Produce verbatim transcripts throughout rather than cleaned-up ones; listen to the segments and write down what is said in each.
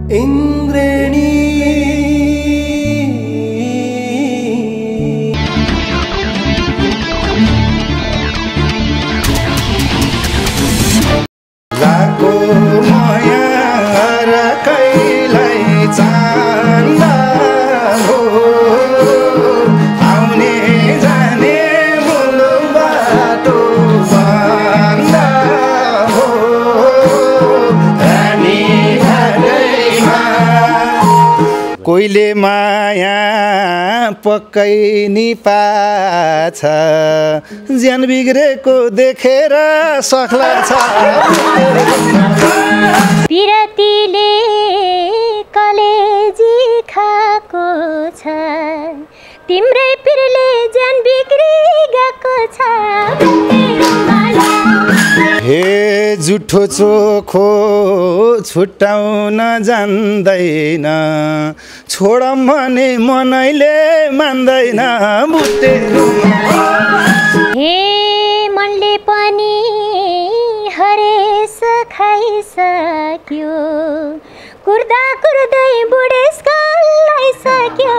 इन्द्रेणी लाको माया र कैलाई चान्दा हो आउने जाने मुलु बाटो बान्दा हो रानी घरैमा कोइले माया पक्कै नि पाछ ज्यान बिग्रेको देखेर सक्ला छ पिरतीले कलेजी खाएको छ तिम्रै पिरले ज्यान बिग्री गएको छ हे जुठो चोखो छुट्याउन जान्दैन छोडम भने मनैले मान्दैन बुटेको हे मनले पनि हरेस खाइसक्यो कुर्दा कुर्दै बुढेसकाल आइसक्यो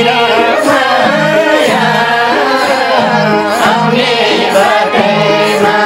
Amen.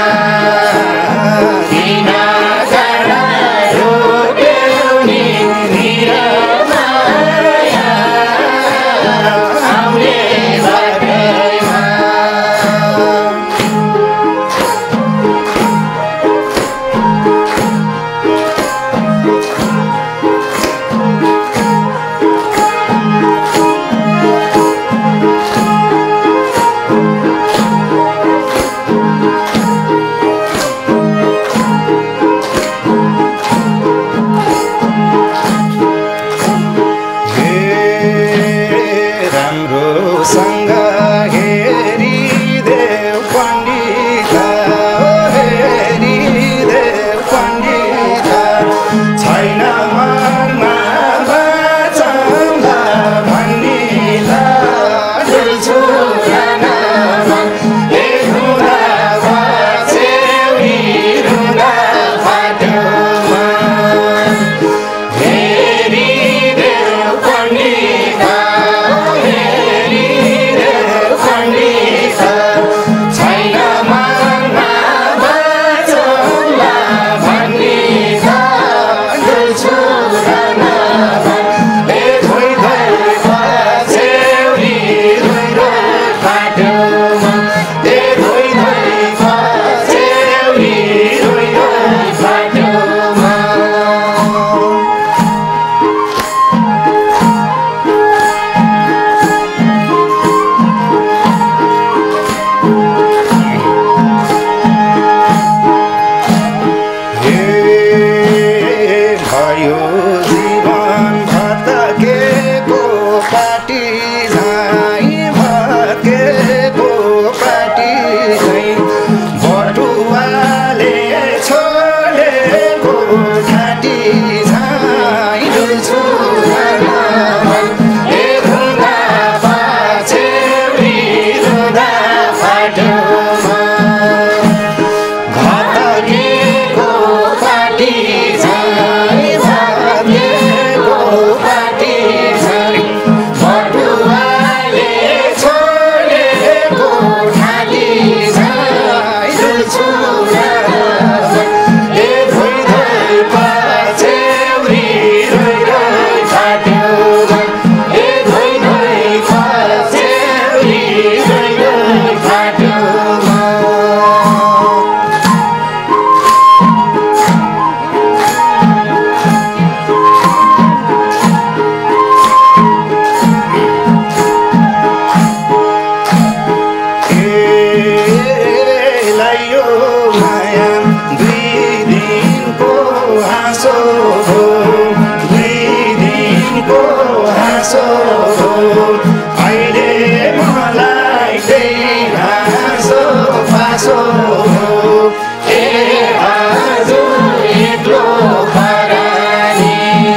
दुई दिनको हाँसो हो दुई दिनको हाँसो हो अहिले मलाई त्यही हाँसो फासो हो ए हजुर एक्लो परानी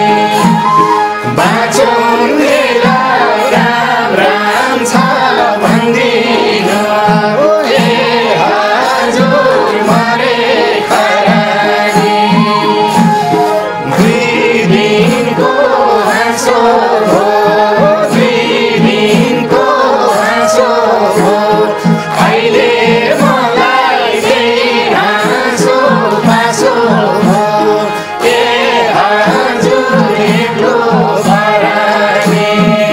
बाँचुन्जेला राम राम छ भन्दिनु ए हजुर मरे खरानी दुई दिनको हाँसो हो दुई दिनको हाँसो हो अहिले मलाई त्यही हाँसो फासो हो ए हजुर एक्लो परानी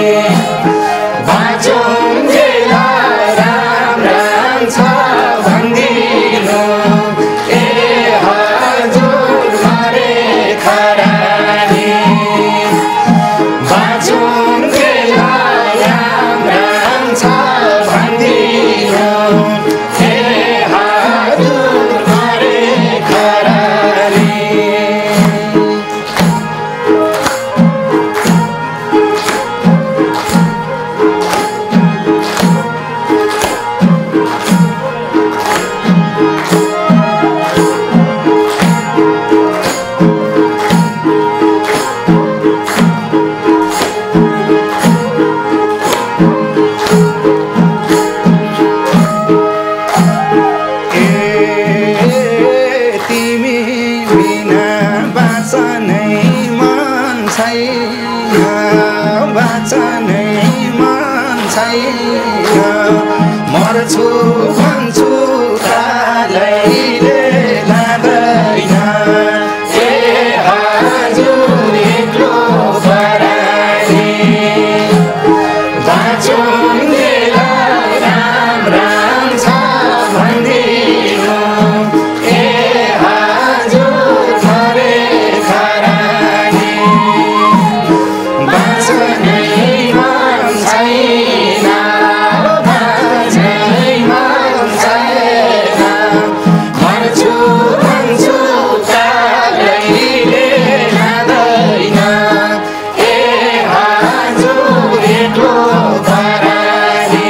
बाँचुन्जेला राम राम छ भन्दिनु ए हजुर मरे खरानी बाँचुन्जेला राम राम छ भन्दिनु ए हजुर मरे खरानी ए तिमी बिना बाँच्नै मन छैन बाँच्नै मन छैन मर्छु भन्छु कालैले लाँदैन ए हजुर एक्लो परानी बाँचुन्जेला राम राम छ भन्दिनु ए हजुर मरे खरानी बाँच्नै मन छैन बाँच्नै मन छैन मर्छु भन्छु कालैले लाँदैन ए हजुर एक्लो परानी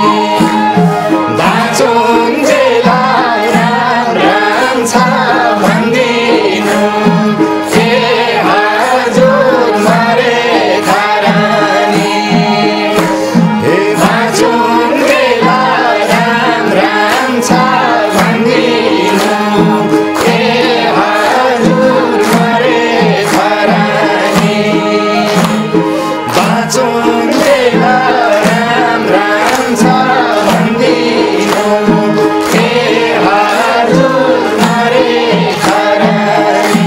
बाँचुन्जेला राम राम छ भन्दिनु ए हजुर मरे खरानी ए बाँचुन्जेला राम राम छ भन्दिनु ए हजुर मरे खरानी बाँचुन्जेला राम राम छ भन्दिनु ए हजुर मरे खरानी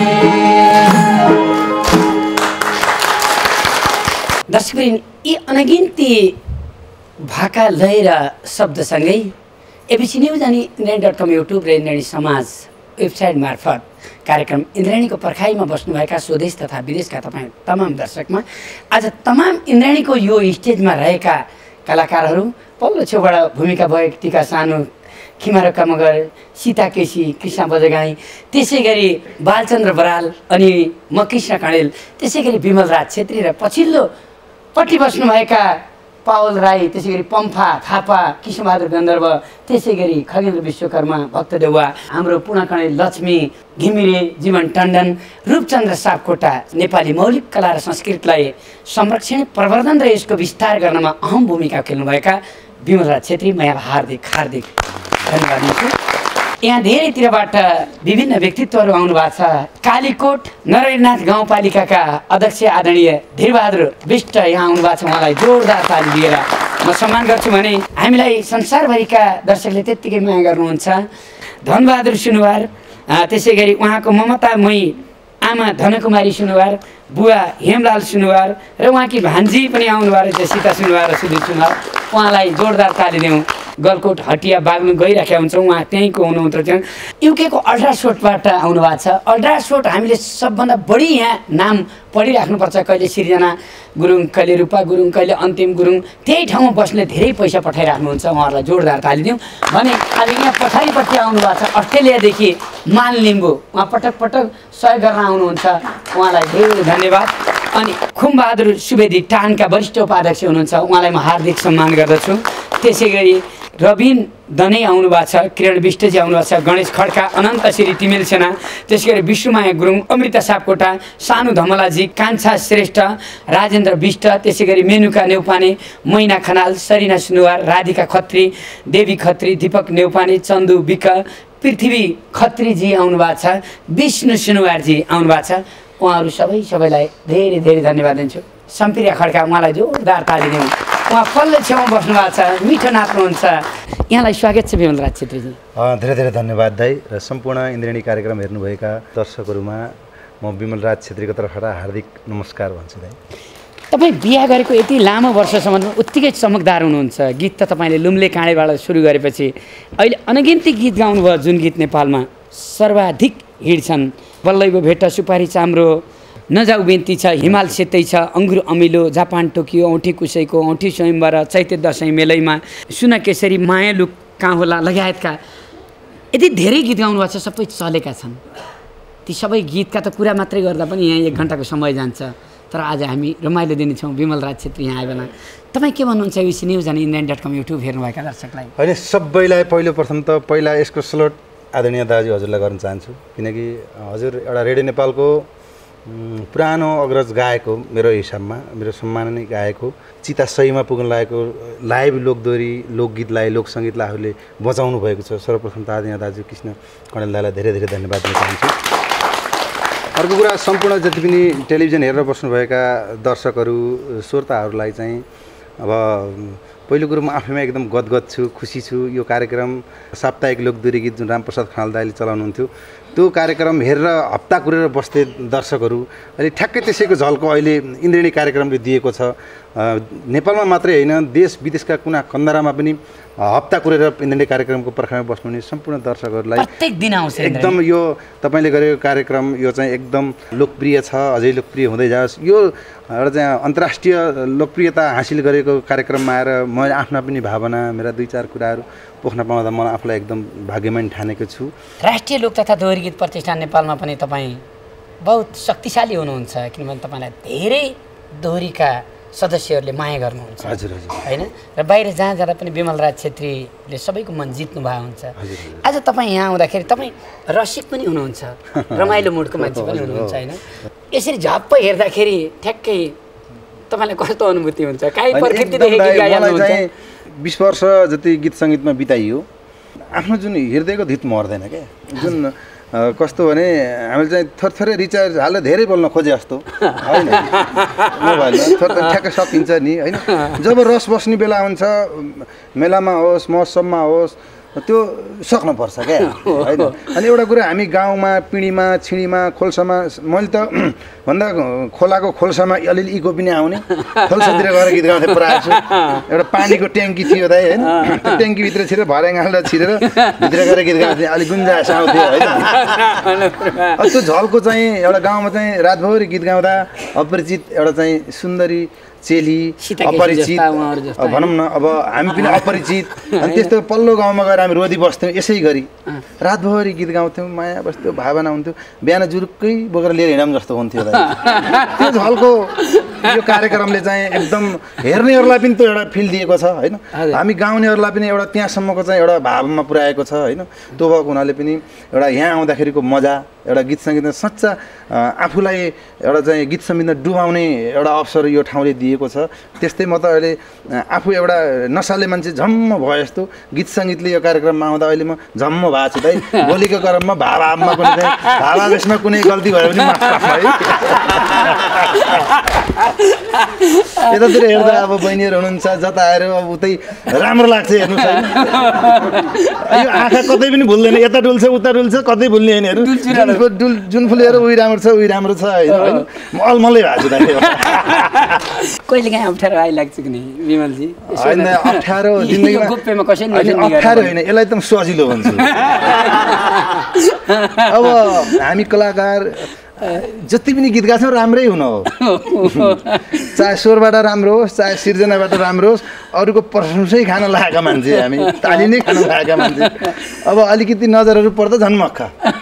दर्शकवृन्द यी अनगिन्ती भाका लय र शब्दसँगै एबिसी न्युज अनि इन्द्रायणी डट कम युट्युब र इन्द्रायणी समाज वेबसाइट मार्फत कार्यक्रम इन्द्रायणीको पर्खाइमा बस्नुभएका स्वदेश तथा विदेशका तपाईँ तमाम दर्शकमा आज तमाम इन्द्रायणीको यो स्टेजमा रहेका कलाकारहरू पल्लो छेउबाट भूमिका भएका सानो खिमारका मगर सीता केसी कृष्ण बजगाई त्यसै गरी बालचन्द्र बराल अनि म कृष्ण कणेल त्यसै गरी विमल राज छेत्री र पछिल्लोपट्टि बस्नुभएका पावल राई त्यसै गरी पम्फा थापा कृष्णबहादुर गन्धर्व त्यसै गरी खगेन्द्र विश्वकर्मा भक्त देउवा हाम्रो पुना कणेल लक्ष्मी घिमिरे जीवन टण्डन रूपचन्द्र सापकोटा नेपाली मौलिक कला र संस्कृतिलाई संरक्षण प्रवर्धन र यसको विस्तार गर्नमा अहम भूमिका खेल्नुभएका विमल राज छेत्री म यहाँ हार्दिक हार्दिक धन्यवाद दिन्छु। यहाँ धेरैतिरबाट विभिन्न व्यक्तित्वहरू आउनु भएको छ। कालीकोट नरैनाथ गाउँपालिकाका अध्यक्ष आदरणीय धीरबहादुर विष्ट यहाँ आउनु भएको छ। उहाँलाई जोरदार ताली दिएर म सम्मान गर्छु भने हामीलाई संसारभरिका दर्शकले त्यत्तिकै माया गर्नुहुन्छ। धनबहादुर सुनुवार त्यसै गरी उहाँको ममतामयी आमा धनकुमारी सुनुवार, बुवा हेमलाल सुनुवार र उहाँकी भान्जी पनि आउनुभएको रहेछ सीता सुनुवार र सुधीर सुनुवार। उहाँलाई जोरदार ताली दिउँ। गलकोट हटिया बाग्नु गइराखेका हुन्छौँ, उहाँ त्यहीँको हुनुहुन्छ। युकेको अल्ट्रासोटबाट आउनु भएको छ। अल्ट्रासोट हामीले सबभन्दा बढी यहाँ नाम पढिराख्नुपर्छ। कहिले सृजना गुरुङ, कहिले रूपा गुरुङ, कहिले अन्तिम गुरुङ। त्यही ठाउँमा बस्ने धेरै पैसा पठाइराख्नुहुन्छ। उहाँहरूलाई जोरदार ताली दिउँ भने आज यहाँ पछाडिपट्टि आउनु भएको छ अस्ट्रेलियादेखि मान लिम्बू उहाँ पटक पटक सहयोग गर्न आउनुहुन्छ उहाँलाई धेरै धन्यवाद। अनि खुमबहादुर सुवेदी टानका वरिष्ठ उपाध्यक्ष हुनुहुन्छ उहाँलाई म हार्दिक सम्मान गर्दछु। त्यसै गरी रबिन दनै आउनु भएको छ, किरण विष्टजी आउनु भएको छ, गणेश खड्का, अनन्त श्री तिमेल सेना, त्यसै गरी विष्णुमाया गुरुङ, अमृता सापकोटा, सानु धमलाजी, कान्छा श्रेष्ठ, राजेन्द्र विष्ट, त्यसै गरी मेनुका नेउपाने, मैना खनाल, सरिना सुनुवार, राधिका खत्री, देवी खत्री, दीपक नेउपाने, चन्दु विक, पृथ्वी खत्रीजी आउनु भएको छ, विष्णु सुनुवारजी आउनु भएको छ। उहाँहरू सबै सबैलाई धेरै धेरै धन्यवाद दिन्छु। सम्प्रिया खड्का उहाँलाई जोरदार ताली दिउँ। उहाँ पल्लो छेउमा बस्नु भएको छ, मिठो नाच्नुहुन्छ। यहाँलाई स्वागत छ विमल राज छेत्रीजी। धेरै धेरै धन्यवाद दाई र सम्पूर्ण इन्द्रेणी कार्यक्रम हेर्नुभएका दर्शकहरूमा म विमल राज छेत्रीको तर्फबाट हार्दिक नमस्कार भन्छु दाई। तपाईँ बिहा गरेको यति लामो वर्षसम्म उत्तिकै चमकदार हुनुहुन्छ। गीत त तपाईँले लुम्ले काँडेबाट सुरु गरेपछि अहिले अनगिन्ती गीत गाउनुभयो जुन गीत नेपालमा सर्वाधिक हिट छन्। बल्लैबो भेट्टा, सुपारी चाम्रो, नजाउ बिन्ती छ, हिमाल सेतै छ, अङ्गुर अमिलो, जापान टोकियो, औँठी कुसैको, औँठी स्वयम्वर, चैते दसैँ मेलैमा, सुन केसरी, मायालु कहाँ होला लगायतका यति धेरै गीत गाउनुभएको छ, सबै चलेका छन्। ती सबै गीतका त कुरा मात्रै गर्दा पनि यहाँ एक घन्टाको समय जान्छ। तर आज हामी रमाइलो दिनेछौँ विमल राज छेत्री यहाँ आयो बेला। तपाईँ के भन्नुहुन्छ युसी न्युज अनि इन्डियन डट कम युट्युब हेर्नुभएका दर्शकलाई? होइन, सबैलाई पहिलो प्रथम त पहिला यसको स्लोट आदरणीय दाजु हजुरलाई गर्न चाहन्छु, किनकि हजुर एउटा रेडियो नेपालको पुरानो अग्रज गायक हो। मेरो हिसाबमा मेरो सम्माननीय गायक हो। चिता सहीमा पुग्न लागेको लाइभ लोकदोरी लोकगीतलाई लोकसङ्गीतलाई आफूले बचाउनु भएको छ। सर्वप्रथम त आदरणीय दाजु कृष्ण कणेल दाईलाई धेरै धेरै धन्यवाद दिन चाहन्छु। अर्को कुरा, सम्पूर्ण जति पनि टेलिभिजन हेरेर बस्नुभएका दर्शकहरू श्रोताहरूलाई चाहिँ अब पहिलो कुरो म आफैमा एकदम गदगद छु, खुसी छु। यो कार्यक्रम साप्ताहिक लोकदोरी गीत जुन रामप्रसाद खनाल दाइले चलाउनुहुन्थ्यो त्यो कार्यक्रम हेरेर हप्ता कुरेर बस्थे दर्शकहरू अहिले ठ्याक्कै त्यसैको झल्को अहिले इन्द्रेणी कार्यक्रमले दिएको छ। नेपालमा मात्रै होइन, देश विदेशका कुना कन्दरामा पनि हप्ता कुरेर इन्द्रेणी कार्यक्रमको पर्खाइमा बस्नुहुने सम्पूर्ण दर्शकहरूलाई प्रत्येक दिन आउँछ। एकदम यो तपाईँले गरेको कार्यक्रम यो चाहिँ एकदम लोकप्रिय छ, अझै लोकप्रिय हुँदै जाओस्। यो एउटा चाहिँ अन्तर्राष्ट्रिय लोकप्रियता हासिल गरेको कार्यक्रममा आएर मैले आफ्ना पनि भावना, मेरा दुई चार कुराहरू पोख्न पाउँदा मलाई आफूलाई एकदम भाग्यमान ठानेको छु। राष्ट्रिय लोक तथा दोहोरी गीत प्रतिष्ठान नेपालमा पनि तपाईँ बहुत शक्तिशाली हुनुहुन्छ, किनभने तपाईँलाई धेरै दोहोरीका सदस्यहरूले माया गर्नुहुन्छ। हजुर हजुर होइन, र बाहिर जहाँ जाँदा पनि विमल राज छेत्रीले सबैको मन जित्नु भएको हुन्छ। आज तपाईँ यहाँ आउँदाखेरि तपाईँ रसिक पनि हुनुहुन्छ, रमाइलो मुडको मान्छे पनि हुनुहुन्छ। होइन, यसरी झप्प हेर्दाखेरि ठ्याक्कै तपाईँलाई कस्तो अनुभूति हुन्छ? काहीँ प्रकृतिदेखि गीत गाइहाल्नुहुन्छ। बिस वर्ष जति गीत सङ्गीतमा बिताइयो, आफ्नो जुन हृदयको धित मर्दैन क्या। जुन कस्तो भने हामीले चाहिँ थरथरै रिचार्ज हालेर धेरै बोल्न खोजे जस्तो होइन, मोबाइलमा थरथर ठ्याक्कै सकिन्छ नि होइन। जब रस बस्ने बेला हुन्छ, मेलामा होस् महोत्सवमा होस्, त्यो सक्नुपर्छ क्या होइन। अनि एउटा कुरा, हामी गाउँमा पिँढीमा छिँडीमा खोल्सामा, मैले त भन्दा खोलाको खोल्सामा अलिअलि इको पनि आउने खोल्सातिर गएर गीत गाउँदै पुऱ्याएको छु। एउटा पानीको ट्याङ्की थियो दाइ होइन, त्यो ट्याङ्कीभित्र छिरेर भर्याङ हालेर छिरेर भित्र गएर गीत गाउँथेँ, अलिक गुन्जाइस आउँथ्यो होइन। त्यो झल्को चाहिँ एउटा गाउँमा चाहिँ रातभरि गीत गाउँदा अपरिचित एउटा चाहिँ सुन्दरी चेली अपरिचित भनौँ न, अब हामी पनि अपरिचित, अनि त्यस्तो पल्लो गाउँमा गएर हामी रोदी बस्थ्यौँ। यसै गरी रातभरि गीत गाउँथ्यौँ, माया बस्थ्यो, भावना हुन्थ्यो, बिहान जुरुक्कै बोकेर लिएर हिँडौँ जस्तो हुन्थ्यो। त्यो झल्को यो कार्यक्रमले चाहिँ एकदम हेर्नेहरूलाई पनि त्यो एउटा फिल दिएको छ होइन। हामी गाउनेहरूलाई पनि एउटा त्यहाँसम्मको चाहिँ एउटा भावमा पुर्याएको छ होइन। त्यो भएको हुनाले पनि एउटा यहाँ आउँदाखेरिको मजा, एउटा गीत सङ्गीतमा सच्चा आफूलाई एउटा चाहिँ गीत सङ्गीतमा डुबाउने एउटा अवसर यो ठाउँले दिएको छ। त्यस्तै म त अहिले आफू एउटा नसाले मान्छे झम्म भयो जस्तो गीत सङ्गीतले यो कार्यक्रममा आउँदा अहिले म झम्म भएको छु दाइ। भोलिको क्रममा भावामा पनि चाहिँ भावावेशमा कुनै गल्ती भयो भने माफ है। यतातिर हेर्दा अब बहिनीहरू हुनुहुन्छ, जता आएर अब उतै राम्रो लाग्छ हेर्नुहोस् होइन। यो आँखा कतै पनि भुल्दैन, यता डुल्छ उता डुल्छ, कतै भुल्ने होइन। हेर्नु डुल जुन फुलेर उही राम्रो छ उही राम्रो छ होइन। म अलमलै भएको छु दाइ। कहिले काहीँ अप्ठ्यारो आइलाग्छ कि नि विमलजी? होइन, अप्ठ्यारो जिन्दगीमा गुप्पेमा कसैले अप्ठ्यारो होइन, यसलाई एकदम सजिलो भन्छु। अब हामी कलाकार जति पनि गीत गाछौँ राम्रै हुनु हो चाहे स्वरबाट राम्रो होस् चाहे सिर्जनाबाट राम्रो होस् अरूको प्रशंसै खान लागेका मान्छे हामी ताली नै खान लागेका मान्छे अब अलिकति नजरहरू पर्दा झन् मक्ख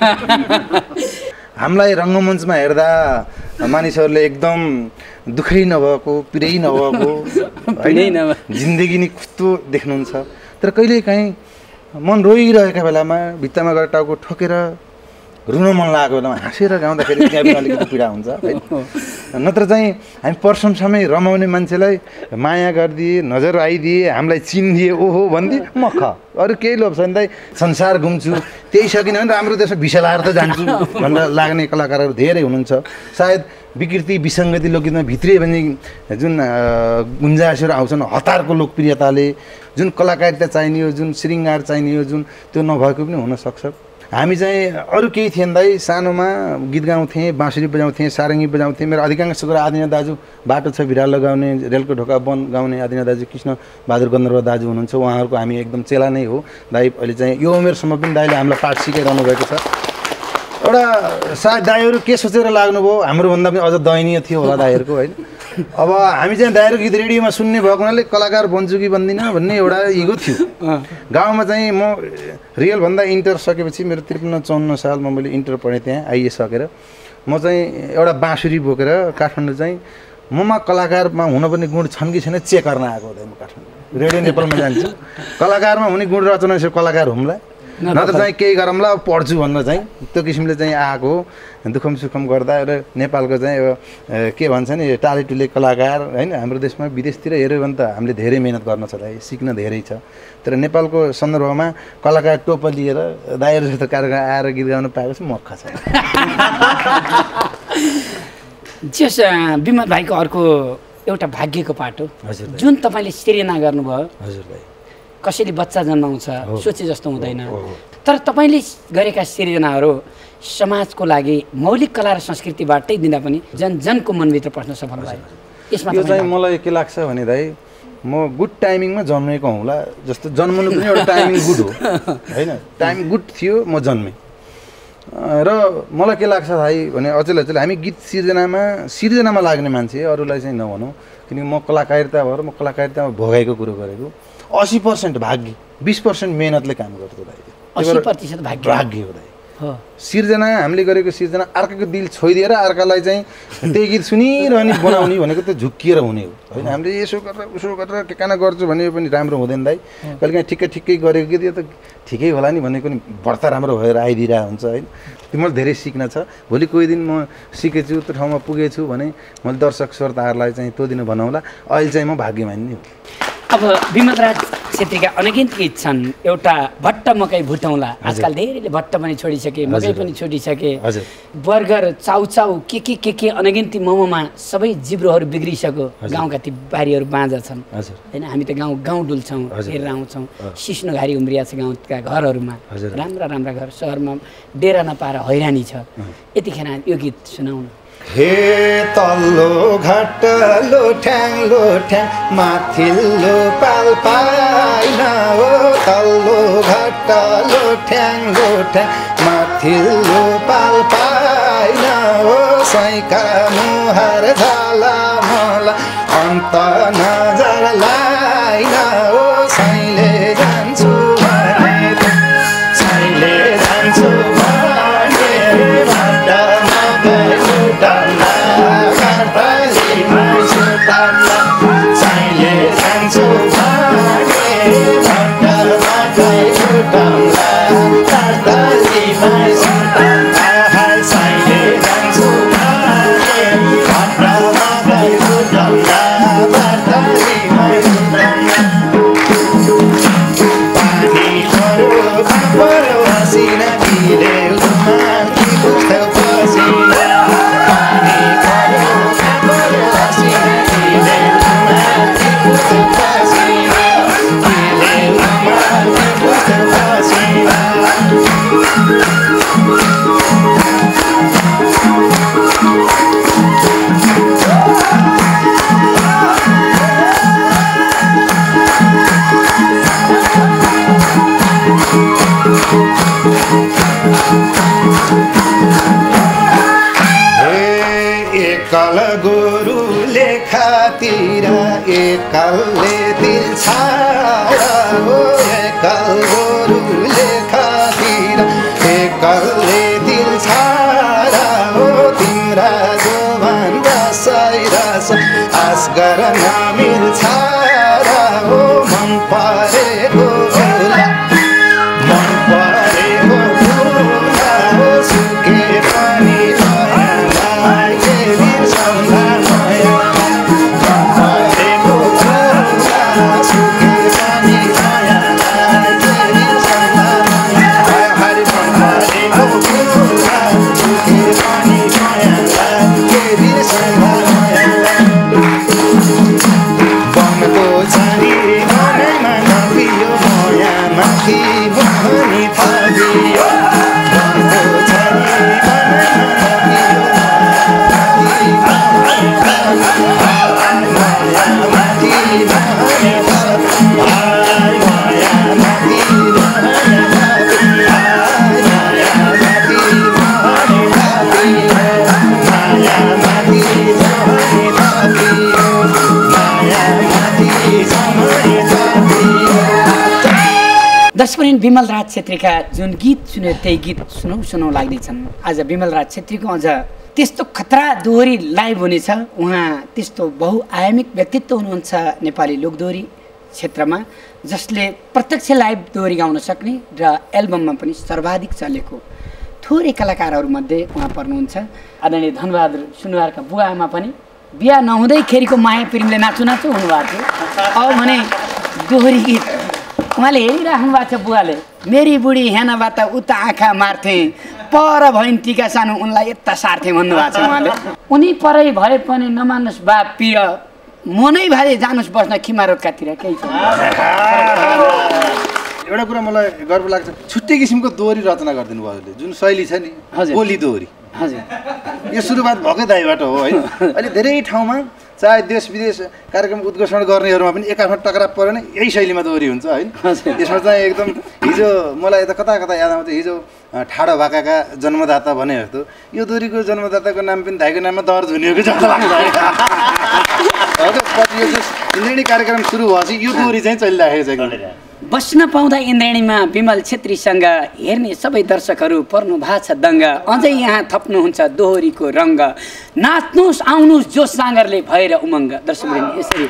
हामीलाई रङ्गमञ्चमा हेर्दा मानिसहरूले एकदम दुःखै नभएको पिरै नभएको जिन्दगी नै कस्तो देख्नुहुन्छ तर कहिलेकाहीँ मन रोइरहेका बेलामा भित्तामा गएर टाउको ठोकेर रुन मन लागेको बेलामा हाँसेर गाउँदाखेरि त्यहाँ पनि अलिकति पीडा हुन्छ है नत्र चाहिँ हामी प्रशंसामै रमाउने मान्छेलाई माया गरिदिए नजर आइदिए हामीलाई चिनिदिए ओहो भनिदिए मख अरू केही लोभ छैन दाइ संसार घुम्छु त्यही सकिन भने राम्रो देशमा भिसा लाएर त जान्छु भनेर लाग्ने कलाकारहरू धेरै हुनुहुन्छ सायद विकृति विसङ्गति लोकगीतमा भित्रियो भने जुन गुन्जासहरू आउँछन् हतारको लोकप्रियताले जुन कलाकारिता चाहिने हो जुन श्रृङ्गार चाहिने हो जुन त्यो नभएको पनि हुनसक्छ हामी चाहिँ अरू केही थिएन दाइ सानोमा गीत गाउँथेँ बाँसुरी बजाउँथेँ सारङ्गी बजाउँथेँ मेरो अधिकांश कुरा आदिना दाजु बाटो छ भिरालो लगाउने रेलको ढोका बन गाउने आदिना दाजु कृष्ण बहादुर गन्धर्व दाजु हुनुहुन्छ उहाँहरूको हामी एकदम चेला नै हो दाइ अहिले चाहिँ यो उमेरसम्म पनि दाइले हामीलाई पाठ सिकाइरहनु भएको छ एउटा सायद दाइहरू के सोचेर लाग्नुभयो हाम्रोभन्दा पनि अझ दयनीय थियो होला दाइहरूको होइन अब हामी चाहिँ दाइहरू गीत रेडियोमा सुन्ने भएको हुनाले कलाकार बन्छु कि बन्दिनँ भन्ने एउटा इगो थियो गाउँमा चाहिँ म रियलभन्दा इन्टर सकेपछि मेरो त्रिपन्न चौन्न सालमा मैले इन्टर पढेँ त्यहाँ आइए सकेर म चाहिँ एउटा बाँसुरी बोकेर काठमाडौँ चाहिँ ममा कलाकारमा हुनुपर्ने गुण छन् कि छैन चेक गर्न आएको हुँदैन म काठमाडौँ रेडियो नेपालमा जान्छु कलाकारमा हुने गुण रचना कलाकार हुम्ला नत्र चाहिँ केही गरौँला पढ्छु भनेर चाहिँ त्यो किसिमले चाहिँ आएको दुःखम सुखम गर्दा र नेपालको चाहिँ अब के भन्छ नि टालेटुले कलाकार होइन हाम्रो देशमा विदेशतिर हेऱ्यो भने त हामीले धेरै मिहिनेत गर्न छ दाइ सिक्न धेरै छ तर नेपालको सन्दर्भमा कलाकार टोपा लिएर दाइहरू जस्तो कार्यक्रम आएर गीत गाउन पाएको चाहिँ मक्ख छ जस विमल भाइको अर्को एउटा भाग्यको पाटो जुन तपाईँले सिर्जना गर्नुभयो हजुर दाइ कसैले बच्चा जन्माउँछ सोचे जस्तो हुँदैन तर तपाईँले गरेका सिर्जनाहरू समाजको लागि मौलिक कला र संस्कृतिबाटै दिँदा पनि जन जनको मनभित्र पस्न सफल भयो यसमा यो चाहिँ मलाई के लाग्छ भने दाइ म गुड टाइमिङमा जन्मेको हुँला जस्तो जन्मनु पनि एउटा टाइमिङ गुड हो होइन टाइम गुड थियो म जन्मेँ र मलाई के लाग्छ भाइ भने अचेल अचेल हामी गीत सिर्जनामा सिर्जनामा लाग्ने मान्छे अरूलाई चाहिँ नभनौँ किनकि म कलाकारिता भएर म कलाकारितामा भोगाएको कुरो गरेको अस्सी पर्सेन्ट भाग्य बिस पर्सेन्ट मेहनतले काम गर्छ दाइ अस्सी प्रतिशत भाग्य भाग्य हो दाइ सिर्जना हामीले गरेको सिर्जना अर्काको दिल छोइदिएर अर्कालाई चाहिँ त्यही गीत सुनिरहने बनाउने भनेको त झुक्किएर हुने हो होइन हामीले यसो गरेर उसो गरेर के काना गर्छु भने पनि राम्रो हुँदैन दाइ कहिलेकाहीँ ठिक्कै ठिक्कै गरेको गीत यो त ठिकै होला नि भनेको नि बढ्ता राम्रो भएर आइदिरहेको हुन्छ होइन त्यो मलाई धेरै सिक्न छ भोलि कोही दिन म सिकेछु त्यो ठाउँमा पुगेछु भने मैले दर्शक श्रोताहरूलाई चाहिँ त्यो दिन भनौँला अहिले चाहिँ म भाग्यमानी नै हो अब विमलराज छेत्रीका अनगिन्त गीत छन् एउटा भट्ट मकै भुटौँला आजकल धेरैले भट्ट पनि छोडिसके मकै पनि छोडिसके बर्गर चाउचाउ के के के के अनगिन्ती मोमोमा सबै जिब्रोहरू बिग्रिसक्यो गाउँका ती बारीहरू बाँझा छन् होइन हामी त गाउँ गाउँ डुल्छौँ हेरेर आउँछौँ सिस्नो घारी उम्रिया छ गाउँका घरहरूमा राम्रा राम्रा घर सहरमा डेरा नपाएर हैरानी छ यतिखेर यो गीत सुनाउनु हे तल्लो घाट लोठ्याङ लोठ्याङ माथिल्लो पाल्पाइन हो तल्लो घाट लोठ्याङ लोठ्याङ माथिल्लो पाल्पाइन हो साइका मुहार झाला मला अन्त नजर लाइन हो साइले जान्छु भने साइले जान्छु भने लेखातिर एकलले दिल छाडा हो एकल गोरु लेखातिर एकलले दिल छाडा हो तिम्रा जोबान रसाइ रस आस गर्न मिल्छ र हो मन परेको फुला मन परेको फुला हो सुके पनि मायालाई के बिर्सौँला माया मन परेको फुला सुके पनि मायालाई के बिर्सौँला माया हरि मन परेको फुला सुके पनि मायालाई के बिर्सौँला माया बनको छानी मनैमा नपियो माया माथि मोहनी थपियो बनको छानी मनैमा नपियो माया माथि मोहनी थपियो माया माथि मोहनी थपियो माया माथि मोहनी थपियो माया माथि मोहनी थपियो दर्शकवृन्द विमल राज छेत्रीका जुन गीत सुन्यो त्यही गीत सुनौ सुनौ लाग्दैछन्। आज विमल राज छेत्रीको अझ त्यस्तो खतरा दोहोरी लाइभ हुनेछ। उहाँ त्यस्तो बहुआयामिक व्यक्तित्व हुनुहुन्छ नेपाली लोकदोहोरी क्षेत्रमा, जसले प्रत्यक्ष लाइभ दोहोरी गाउन सक्ने र एल्बममा पनि सर्वाधिक चलेको थोरै कलाकारहरूमध्ये उहाँ पर्नुहुन्छ। आदरणीय धनबहादुर सुनुवारका बुवा आमा पनि बिहा नहुँदैखेरिको माया प्रेमले नाचु नाचु हुनुभएको थियो। अब भने दोहोरी गीत उहाँले हेरिराख्नु भएको छ। बुवाले मेरी बुढी हेनाबाट उता आँखा मार्थे पर भइन् टिका सानो उनलाई यता सार्थे भन्नुभएको छ उहाँले। उनी परै भए पनि नमान्नुहोस् बाप पिर मनै भाले जानुहोस् बस्न खिमारोटकातिर केही छ। एउटा कुरा मलाई गर्व लाग्छ, छुट्टै किसिमको दोहोरी रचना गरिदिनु भयो हजुरले। जुन शैली छ नि बोली दोहोरी, हजुर यो सुरुवात भएकै दाइबाट हो होइन। अहिले धेरै ठाउँमा चाहे देश विदेश कार्यक्रम उद्घोषण गर्नेहरूमा पनि एकाफा टक्रा पऱ्यो भने यही शैलीमा दोहोरी हुन्छ होइन। यसमा चाहिँ एकदम हिजो मलाई यता कता कता याद आउँछ, हिजो ठाडो भाकाका जन्मदाता भने जस्तो यो दोहोरीको जन्मदाताको नाम पनि दाइको नाममा दर्ज हुनेको जस्तो लाग्छ। हजुर पछि यो इन्द्रेणी कार्यक्रम सुरु भएपछि यो दोहोरी चाहिँ चलिरहेको छ। बस्न पाउँदा इन्द्रेणीमा विमल छेत्रीसँग हेर्ने सबै दर्शकहरू पर्नु भएको छ दङ्ग। अझै यहाँ थप्नुहुन्छ दोहोरीको रङ्ग, नाच्नुहोस् आउनुहोस् जोस साँगरले भएर उमङ्ग। दर्शकवृन्द यसरी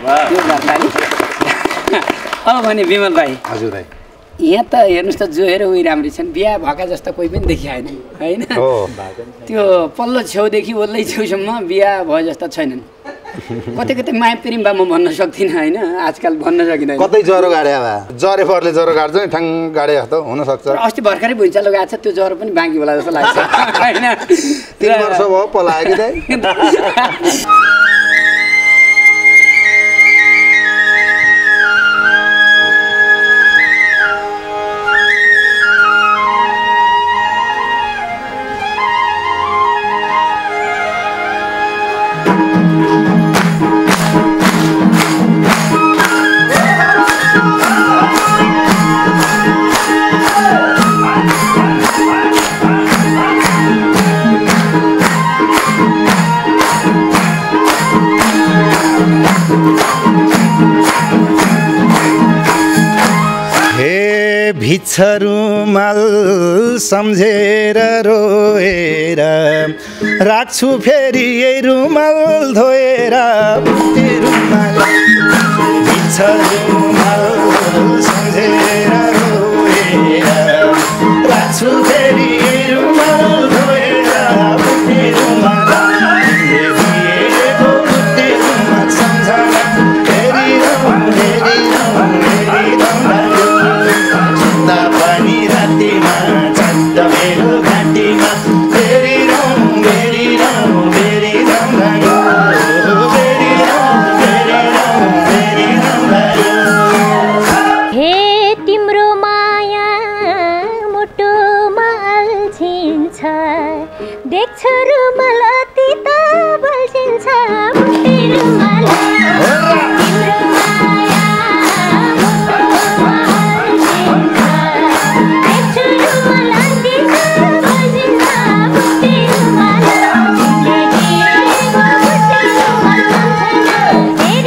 अब भने विमल भाइ, हजुर भाइ यहाँ त हेर्नुहोस् त जोहेर उही राम्री छन्, बिहा भएका जस्तो कोही पनि देखिएन होइन। त्यो पल्लो छेउदेखि ओल्लै छेउसम्म बिहा भए जस्तो छैनन्। कतै कतै माया प्रेम बा म भन्न सक्दिनँ होइन, आजकल भन्न सकिँदैन। कतै ज्वरो गाडे अब जरे परले ज्वरो गाड्छ नि ठ्याङ गाडे जस्तो हुनसक्छ। अस्ति भर्खरै भुइँचालो गएको छ, त्यो ज्वरो पनि बाँकी होला जस्तो लाग्छ होइन। तिन वर्ष भयो पलाएको दाइ। भिक्षरुमाल सम्झेर रोएर राख्छु फेरि यही रुमाल धोएर भिक्षरुमाल सम्झेर रोएर राख्छु फेरि यही रुमाल धोएर सम्झना फेरि पनि रातिमा चन्द मेरो घाँटीमा फेरि रौँ फेरि रौँ फेरि रौँ फेरि रौँ फेरि रौँ फेरि रौँ। हे तिम्रो माया मुटुमा अल्झिन्छ, देख्छ रुमाल अति त बल्झिन्छ मुटु रुमाल। Hey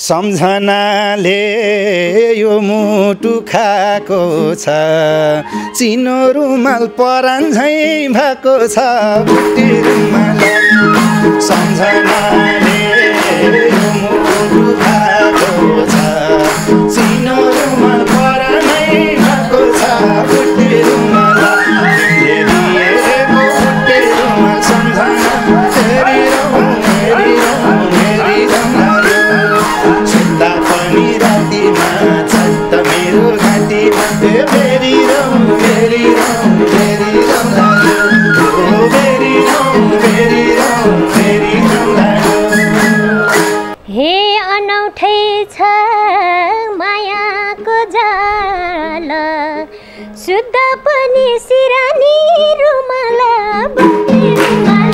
सम्झनाले यो मुटु खाएको छ चिनो रुमाल परान झैँ भएको छ बुट्टे रुमाल सम्झनाले यो मुटु खाएको छ चिनो रुमाल परानै भएको छ बुट्टे रुमाल बुट्टे रुमाल सम्झना हेरिरहँ हेरिरहँ हेरिरहँ सुत्दा पनि रातिमा छत्त मेरो घाँटीमा हेरिरहँ हेरिरहँ हेरिरहँ हेरिरहँ हे अनौठै छ मायाको जाल शुद्ध पनि सिरानी रुमाल बुट्टे रुमाल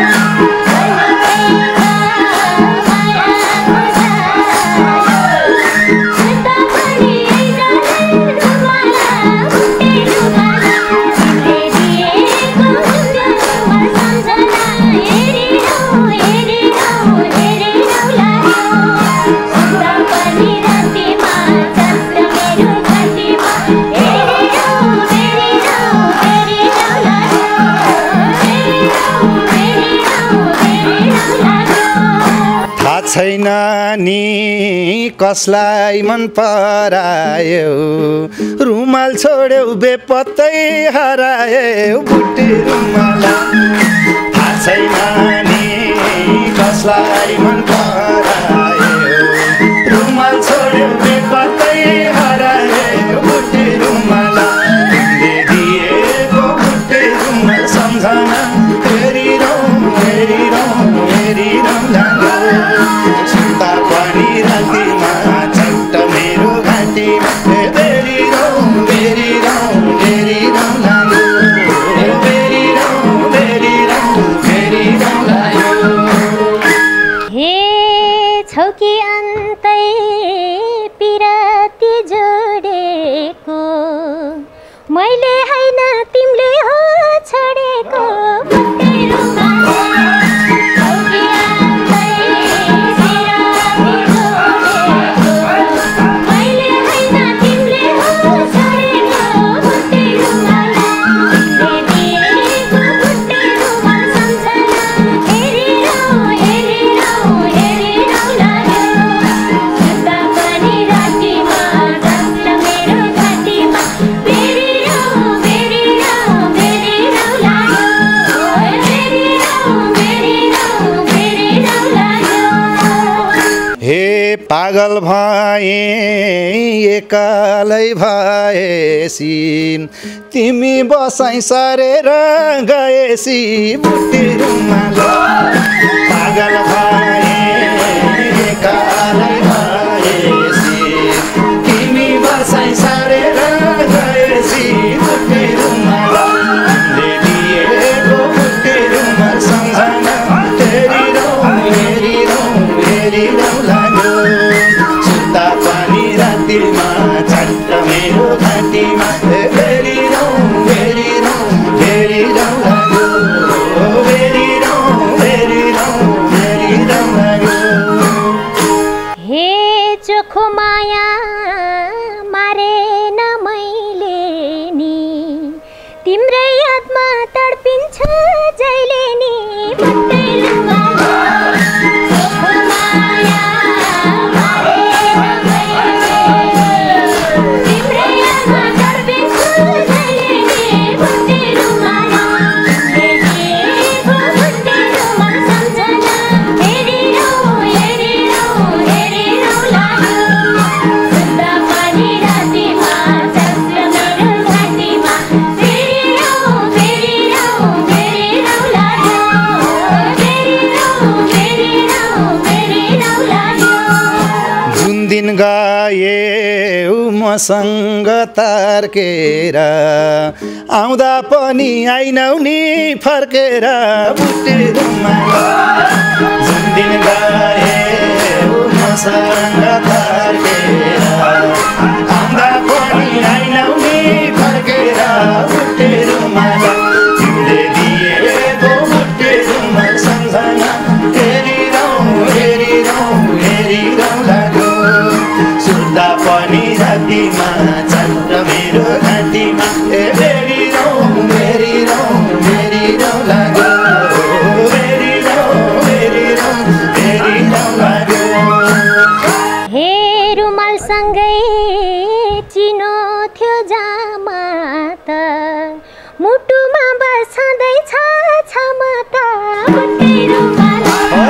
छैन नि कसलाई मन परायो रुमाल छोड्यौ बेपत्तै हरायो बुट्टे रुमाल थाहा छैन नि कसलाई मन परायो रुमाल छोड्यौ बेपत्तै हरायो बुट्टे रुमाल तिमीले दिएको बुट्टे रुमाल सम्झना हेरिरहँ हेरिरहँ हेरिरहँ सुत्दा पनि रातिमा छट्ट मेरो घाँटीमा हेरिरहँ हेरिरहँ हेरिरहँ हेरिरहँ हेरिरहँ हेरिरहँ हे छौकी अन्तै पिराती जोडेको मैले हैन तिमीले हो छोडेको बुट्टे रुमाल पागल भए एक्लै भएसी तिमी बसाइ सरेर गएसी बुट्टे रुमाल पागल भए एक्लै भएसी तिमी बसाइ सरेर गएसी बुट्टे रुमाल दिएको बुट्टे रुमाल सम्झना हेरिरहँ हेरिरहँ हेरिरहँ लाग्यो सुत्दा पनि रातिमा छट्ट मेरो घाँटीमा हेरिरहँ हेरिरहँ हेरिरहँ लाग्यो हेरिरहँ हेरिरहँ हेरिरहँ लाग्यो हे चोखो माया मारेन मैले नि तिम्रै यादमा तडपिन्छ जहिले नि बुट्टे रुमाल चोखो माया मारेन मैले तिम्रै यादमा तडपिन्छ जहिले नि बुट्टे रुमाल हेरिएको बुट्टे रुमाल सम्झना हेरिरहँ हेरिरहँ हेरिरहँ लाग्यो सुत्दा पनि रातिमा छट्ट मेरो घाँटीमा हेरिरहँ हेरिरहँ हेरिरहँ लाग्यो हेरिरहँ हेरिरहँ हेरिरहँ लाग्यो जुन दिन गए मसँग तार्केर आउँदा पनि आइनौ नि फर्केर बुट्टे रुमाल जुन दिन गए मसँग तार्केर आउँदा पनि आइनौ नि फर्केर बुट्टे रुमाल तिमीले दिएको बुट्टे रुमाल सम्झना हेरिरहँ हेरिरहँ हेरिरहँ लाग्यो घाँटीमा ए बेरी रौ बेरी रौ बेरी रौ लाग्यो बेरी रौ बेरी रौ बेरी रौ लाग्यो हे रुमालसँगै चिनो थियो जामा त मुटुमा बस्दैछ क्षमता बुट्टे रुमाल